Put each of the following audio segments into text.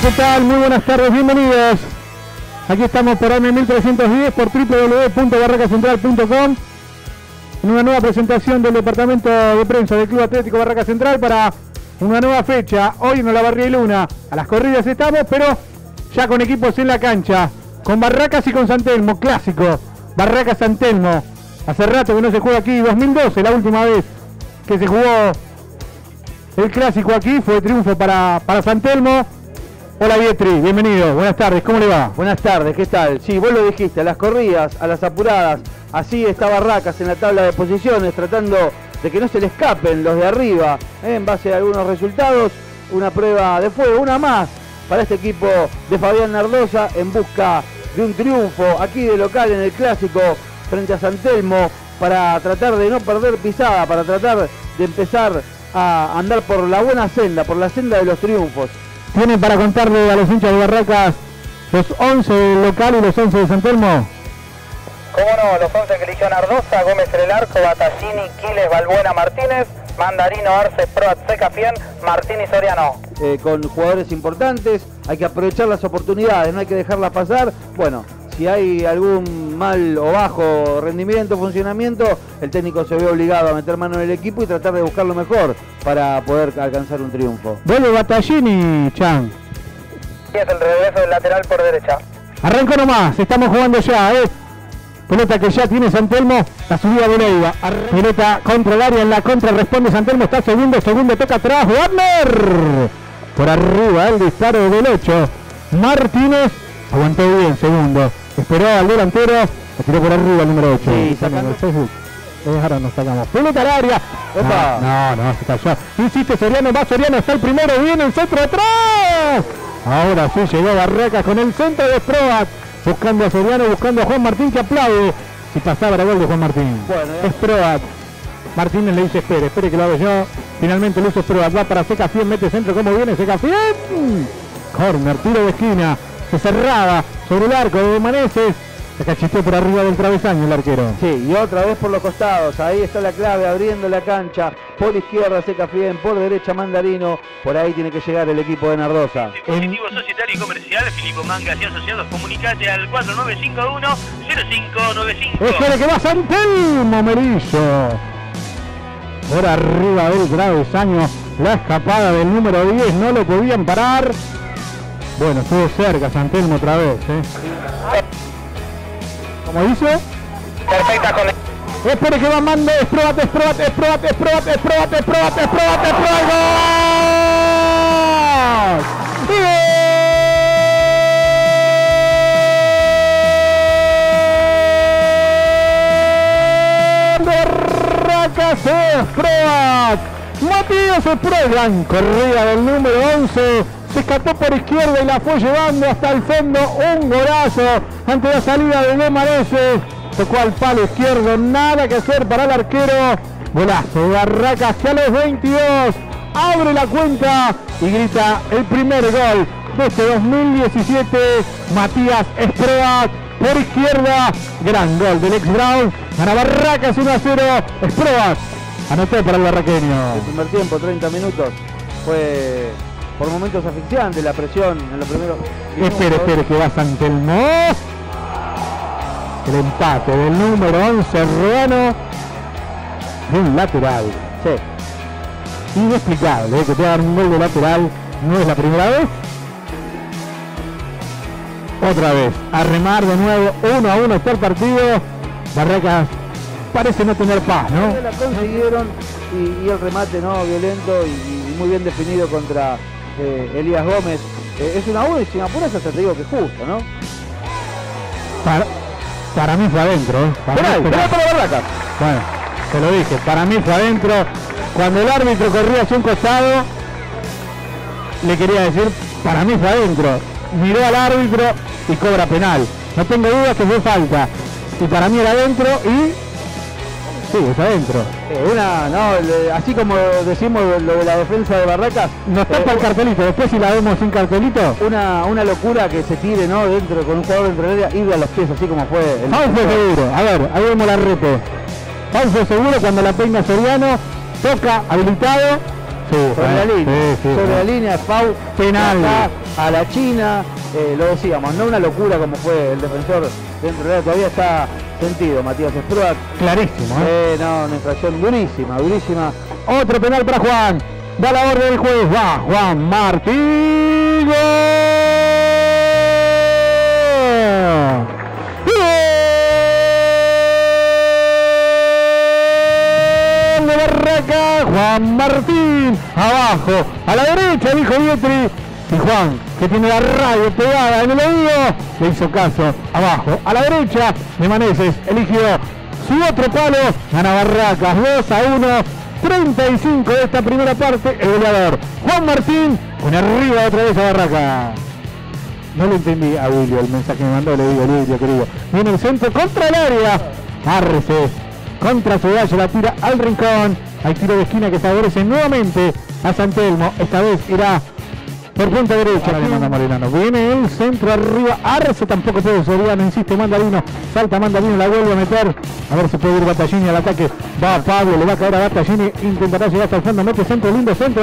¿qué tal? Muy buenas tardes, bienvenidos. Aquí estamos por AM1310, por www.barracascentral.com, en una nueva presentación del departamento de prensa del Club Atlético Barraca Central para una nueva fecha. Hoy en Olavarría y Luna, a las corridas estamos, pero ya con equipos en la cancha, con Barracas y con San Telmo, clásico, Barracas San Telmo. Hace rato que no se juega aquí, 2012, la última vez que se jugó el clásico aquí, fue triunfo para San Telmo. Hola Vietri, bienvenido, buenas tardes, ¿cómo le va? Buenas tardes, ¿qué tal? Sí, vos lo dijiste, a las corridas, a las apuradas, así está Barracas en la tabla de posiciones, tratando de que no se le escapen los de arriba, en base a algunos resultados, una prueba de fuego, una más para este equipo de Fabián Nardosa en busca de un triunfo aquí de local en el clásico frente a San Telmo, para tratar de no perder pisada, para tratar de empezar a andar por la buena senda, por la senda de los triunfos. ¿Tienen para contarle a los hinchas de Barracas los 11 del local y los 11 de San Telmo? Cómo no, los 11 que eligió Nardosa: Gómez en el arco, Battaglini, Quiles, Balbuena, Martínez, Mandarino, Arce, Proat, Secafien, Martín y Soriano. Con jugadores importantes, hay que aprovechar las oportunidades, no hay que dejarlas pasar. Bueno, si hay algún mal o bajo rendimiento, funcionamiento, el técnico se ve obligado a meter mano en el equipo y tratar de buscar lo mejor para poder alcanzar un triunfo. Vuelve Battaglini, Chan. Y es el regreso del lateral por derecha. Arrancó nomás, estamos jugando ya, pelota que ya tiene San Telmo, la subida de Leiva. Pelota contra el área, en la contra responde San Telmo, está segundo toca atrás, Wagner. Por arriba el disparo del 8. Martínez aguantó bien, segundo. Esperó al delantero, la tiró por arriba el número 8. Sí, sacando el Facebook. Ahora nos sacamos. Pelota al área. No, se cayó. Insiste Soriano, va Soriano, está el primero, viene el centro atrás. Ahora sí llegó Barracas con el centro de Proat. Buscando a Soriano, buscando a Juan Martín, que aplaude. Si pasaba era gol de Juan Martín. Bueno, es Proat. Martínez le dice espere que lo hago yo. Finalmente Lucio Proat, va para Secafien, mete centro, ¿cómo viene Secafien? Corner, tiro de esquina. Se cerraba sobre el arco de Maneses. Se cachistó por arriba del travesaño el arquero. Sí, y otra vez por los costados. Ahí está la clave, abriendo la cancha. Por izquierda Secafien, por derecha Mandarino. Por ahí tiene que llegar el equipo de Nardosa. Dispositivo societario y comercial Filipo Mangas y Asociados, comunicate al 4951-0595. Espere que va San Telmo, Merillo. Por arriba del travesaño, la escapada del número 10, no lo podían parar. Bueno, estuvo cerca San Telmo otra vez, ¿Cómo dice? Perfecta con... Espere que va Mando, es Proat. ¡Gol! Barracas es Proat. Matías Esprogan, corrida del número 11. Se escapó por izquierda y la fue llevando hasta el fondo. Un golazo ante la salida de Maneses. Tocó al palo izquierdo, nada que hacer para el arquero. Golazo de Barracas, que a los 22 abre la cuenta y grita el primer gol de este 2017. Matías Esproat por izquierda. Gran gol del ex Brown. Gana Barracas 1-0. Esproat anotó para el barraqueño. El primer tiempo, 30 minutos, fue por momentos asfixiante la presión en los primeros minutos. Espere que va San Telmo. El empate del número 11 Ruano de un lateral. Sí. Inexplicable, que te hagan un gol de lateral, no es la primera vez. Otra vez, a remar de nuevo, 1-1 está el partido. Barracas parece no tener paz, ¿no? La consiguieron y el remate, ¿no? Violento y muy bien definido contra Elías Gómez. Es una buena y sin apuras hasta te digo que justo, ¿no? Para mí fue adentro, Para Barracas. Bueno, te lo dije, para mí fue adentro. Cuando el árbitro corría hacia un costado, le quería decir, para mí fue adentro. Miró al árbitro y cobra penal. No tengo dudas que fue falta. Y para mí era adentro y... sí, es adentro. Así como decimos lo de la defensa de Barracas. Nos tapa el cartelito, después si la vemos sin cartelito. Una locura que se tire, ¿no? Dentro, con un jugador dentro del área, irle a los pies, así como fue. Foul fue seguro. A ver, ahí vemos la rete. Foul fue seguro cuando la peina Soriano. Toca, habilitado. sobre la línea. Sí, sobre la línea, foul, penal a la China. Lo decíamos, no una locura como fue el defensor dentro del área, todavía está sentido Matías Sproat. Clarísimo, No, una infracción durísima, durísima. Otro penal para Juan. Da la orden del juez. Va Juan Martín. ¡Gol! De Barraca. Juan Martín. Abajo. A la derecha, dijo Vietri. Y Juan, que tiene la radio pegada en el oído, le hizo caso. Abajo. A la derecha, de Maneses. Eligió su otro palo. Gana Barracas 2-1. 35 de esta primera parte, el goleador Juan Martín, con arriba otra vez a Barraca. No le entendí a Willy el mensaje que me mandó, le digo, Willy, querido. Viene el centro contra el área. Arce contra su gallo, la tira al rincón. Hay tiro de esquina que favorece nuevamente a San Telmo. Esta vez irá por punta derecha. Ahora le manda Morilano. Viene el centro arriba. Arce tampoco puede. Soriano insiste. Mandarino. Salta Mandarino. La vuelve a meter. A ver si puede ir Battaglini al ataque. Va Pablo. Le va a caer a Battaglini. Intentará llegar hasta el fondo. Mete centro. Lindo centro.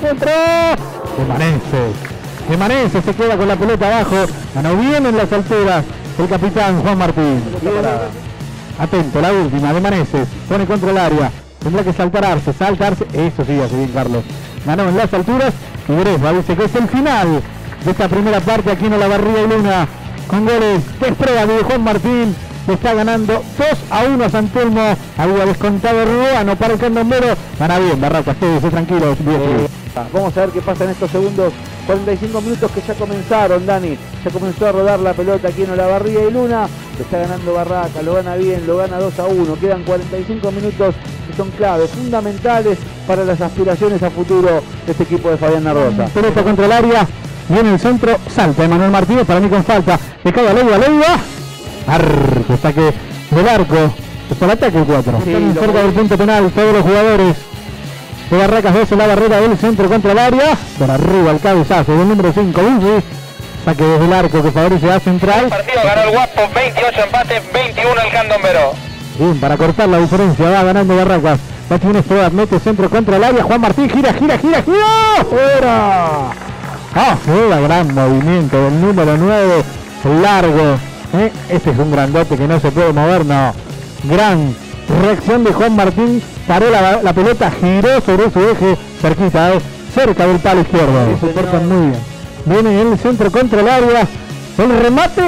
De Manese se queda con la pelota abajo. Ganó bien en las alturas el capitán Juan Martín. Atento. La última de Maneses. Pone contra el área. Tendrá que saltarse. Eso sí, hace bien Carlos. Ganó en las alturas. Y Bresba dice que es el final de esta primera parte aquí en Olavarría y Luna, con goles de Esprega de Juan Martín. Le está ganando 2-1 a San Telmo. Había descontado Ruano para el candombero. Gana bien Barracas, quédese tranquilos. Vamos a ver qué pasa en estos segundos 45 minutos que ya comenzaron, Dani. Ya comenzó a rodar la pelota aquí en Olavarría y Luna. Le está ganando Barracas, lo gana bien, lo gana 2-1. Quedan 45 minutos que son claves, fundamentales para las aspiraciones a futuro de este equipo de Fabián Narrosa. Pelota contra el área, viene el centro, salta Emanuel Martínez, para mí con falta. Le cae a Leiva. Arco, saque del arco. Es por ataque el 4. Sí, están cerca del punto penal todos los jugadores de Barracas. Ves la barrera del centro contra el área. Por arriba el cabezazo del número 5, Vinci. Saque desde el arco que favorece a Central. El partido ganó el Guapo, 28 empates, 21 el Candombero. Bien, para cortar la diferencia, va ganando Barracas. Va tiene Esproat, mete centro contra el área. Juan Martín gira. ¡Fuera! Fuera, gran movimiento del número 9, largo. Este es un grandote que no se puede mover, no. Gran reacción de Juan Martín. Paró la pelota, giró sobre su eje, cerquita, cerca del palo izquierdo. Sí, se portan muy bien. Viene el centro contra el área. El remate.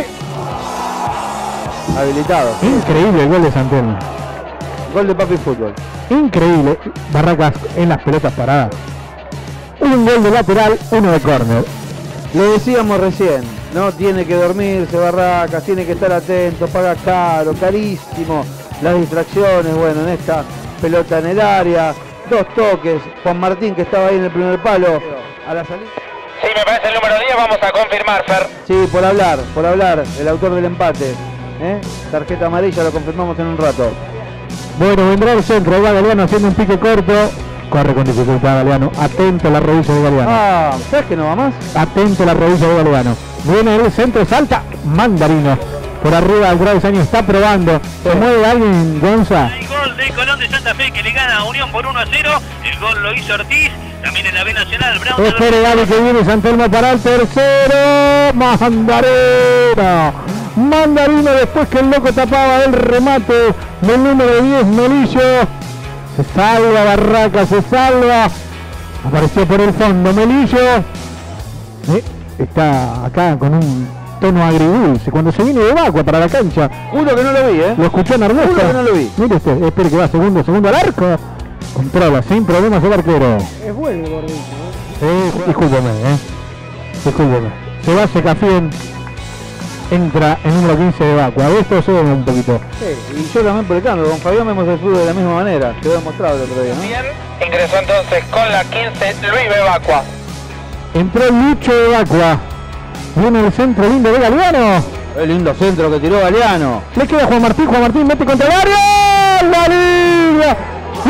Habilitado. Increíble el gol de San Telmo. Gol de Papi Fútbol. Increíble. Barracas en las pelotas paradas. Un gol de lateral, uno de córner. Lo decíamos recién, no tiene que dormirse Barracas, tiene que estar atento, paga caro, carísimo las distracciones. Bueno, en esta pelota en el área, 2 toques, Juan Martín que estaba ahí en el primer palo, a la salida. Sí, me parece el número 10, vamos a confirmar, Fer. Sí, por hablar, el autor del empate. Tarjeta amarilla, lo confirmamos en un rato. Bueno, vendrá el centro, ahí va Galeano haciendo un pique corto. Corre con dificultad Galeano, atento a la rodilla de Galeano. ¿Sabes que no va más? Atento a la rodilla de Galeano. Viene el centro, salta Mandarino. Por arriba del travesaño, está probando. Se mueve alguien, Gonza. El gol de Colón de Santa Fe que le gana a Unión por 1-0. El gol lo hizo Ortiz. También en la B Nacional, Brown. Espere Gaby que viene San Telmo para el tercero. Mandarino después que el loco tapaba el remate del número 10, Melillo. Se salva Barracas, se salva. Apareció por el fondo Melillo. Está acá con un tono agridulce. Cuando se viene de Vacua para la cancha. Juro que no lo vi, Lo escuchó en Ernesto. Juro que no lo vi. Mire usted, espere que va segundo al arco. Controla sin problemas el arquero. Es bueno el gordito, Discúlpeme, Discúlpeme. Se va Secafien. Entra en número 15 de Vacua. Esto se ve un poquito. Sí, y yo también por el cambio. Con Fabián vemos el fútbol de la misma manera. Quedó demostrado el otro día, ¿no? Bien, ingresó entonces con la 15 Luis Bebacua. Entró Lucho de Vacua. Viene el centro lindo de Galeano. El lindo centro que tiró Galeano. Le queda Juan Martín mete contra el área. La línea. ¡Gol!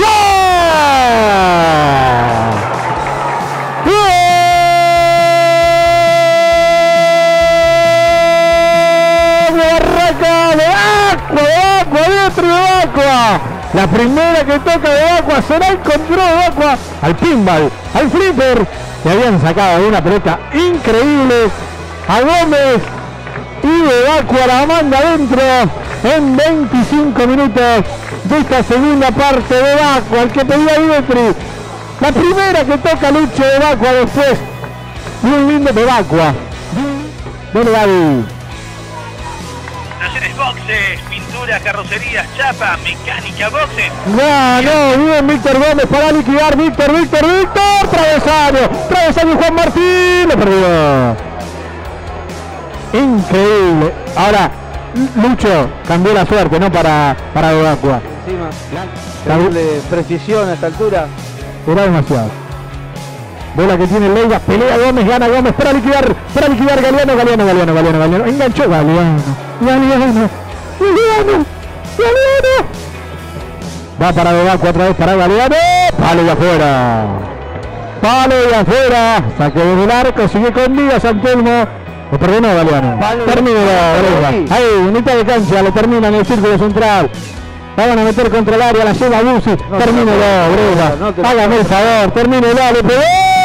La primera que toca de Vacua, será el control de Vacua al pinball, al flipper. Le habían sacado una pelota increíble a Gómez y de Vacua la manda adentro en 25 minutos de esta segunda parte de Vacua, el que pedía Dimitri. La primera que toca Lucho de Vacua después. Muy lindo de Vacua. Bueno, Gaby. Naciones Boxes, pinturas, carrocerías, chapa, mecánica, boxes. No, bien Víctor Gómez para liquidar. Víctor. Travesaño Juan Martín. Lo perdió. Increíble. Ahora, Lucho cambió la suerte, ¿no? Para Vacua. Encima, darle precisión a esta altura. Era demasiado. Bola que tiene Leiva, pelea Gómez, gana Gómez para liquidar Galeano. Enganchó Galeano. Va para Vacua otra vez para Galeano. Palo de afuera. Saque desde el arco, sigue con vida San Telmo. Lo perdonó Galeano. Termínelo, ahí, mitad de cancha, lo termina en el círculo central. La van a meter contra el área, la lleva Busi. Termínelo, Brega. Hágame el favor, termínelo, le pegó.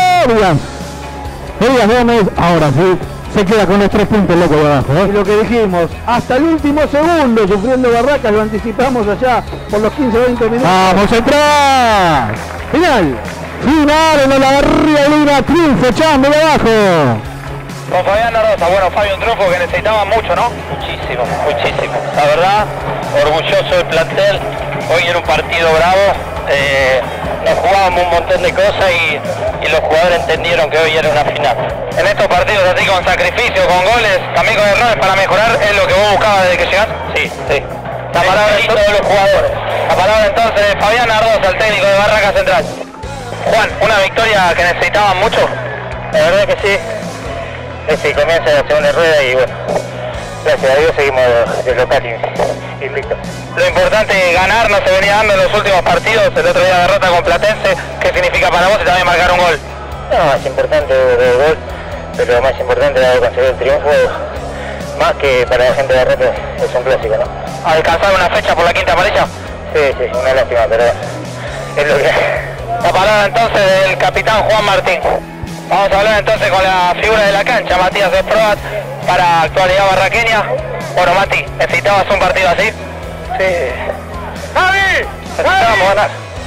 Elías Gómez, ahora sí, se queda con los 3 puntos loco de abajo. Y lo que dijimos, hasta el último segundo, sufriendo Barracas, lo anticipamos allá por los 15-20 minutos. ¡Vamos a entrar! Final en la barriga de Luna, triunfo, Chambe de abajo. Con Fabián Ardoza, bueno, Fabio, un triunfo que necesitaba mucho, ¿no? Muchísimo. La verdad, orgulloso del plantel. Hoy era un partido bravo. Nos jugábamos un montón de cosas y los jugadores entendieron que hoy era una final. En estos partidos así con sacrificio, con goles, también con errores para mejorar, ¿es lo que vos buscabas desde que llegaste? Sí. La palabra de todos los jugadores. La palabra entonces de Fabián Ardoza, el técnico de Barracas Central. Juan, una victoria que necesitaban mucho. La verdad que sí. Comienza la segunda rueda y bueno, gracias a Dios seguimos de local y listo. Lo importante es ganar, no se venía dando en los últimos partidos, el otro día derrota con Platense. ¿Qué significa para vos y también marcar un gol? No, más importante el gol, pero lo más importante es conseguir el triunfo, más que para la gente de Barracas es un clásico, ¿no? ¿Alcanzar una fecha por la quinta amarilla? Sí, una lástima, pero es lo que hay. La palabra entonces del capitán Juan Martín. Vamos a hablar entonces con la figura de la cancha, Matías Esproat, para actualidad barraqueña. Bueno, Mati, ¿necesitabas un partido así? Sí. Necesitábamos ganar.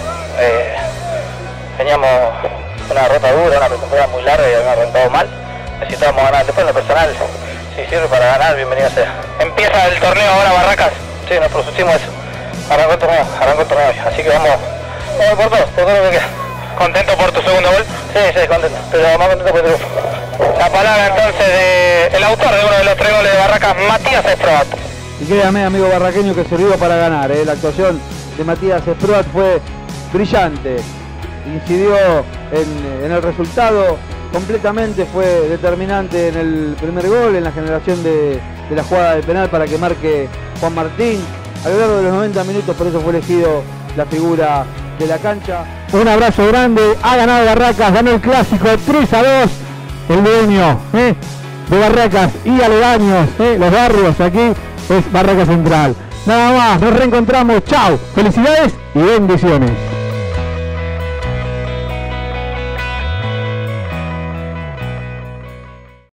Teníamos una derrota dura, una pretemporada muy larga y habíamos arrancado mal. Necesitábamos ganar. Después en lo personal, si sirve para ganar, bienvenido sea. ¿Empieza el torneo ahora Barracas? Sí, nos propusimos eso. Arrancó el torneo hoy. Así que vamos por todo lo que queda. ¿Contento por tu segundo gol? Sí, contento, pero más contento por el triunfo. La palabra entonces del autor de uno de los 3 goles de Barracas, Matías Esproat. Y créame, amigo barraqueño, que sirvió para ganar. La actuación de Matías Esproat fue brillante, incidió en el resultado completamente, fue determinante en el primer gol, en la generación de la jugada de penal para que marque Juan Martín. A lo largo de los 90 minutos, por eso fue elegido la figura de la cancha. Un abrazo grande, ha ganado Barracas, ganó el clásico 3-2, el dueño de Barracas y aledaños, los barrios aquí es Barracas Central. Nada más, nos reencontramos, chao, felicidades y bendiciones.